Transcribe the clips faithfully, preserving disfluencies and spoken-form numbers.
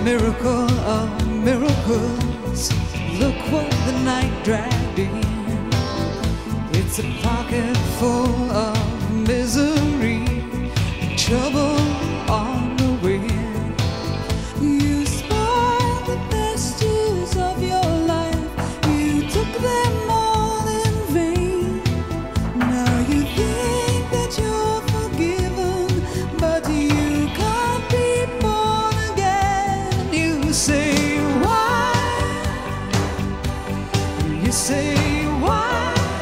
miracle of miracles. Look what the night dragged in. It's a pocket full of misery, trouble on the wind. You spoiled the best years of your life. You took them all in vain. Now you think that you're forgiven, but you can't be born again. You say why? You say why?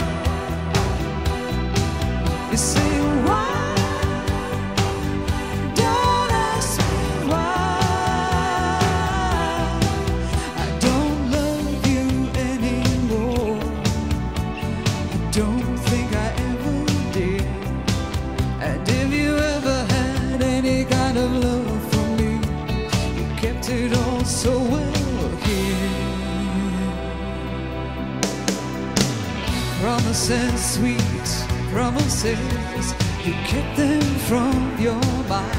You say why? Don't ask me why. I don't love you anymore. I don't think I ever did. And if you ever had any kind of love for me, you kept it all so well here. Promises, sweet promises, you kept them from your mind.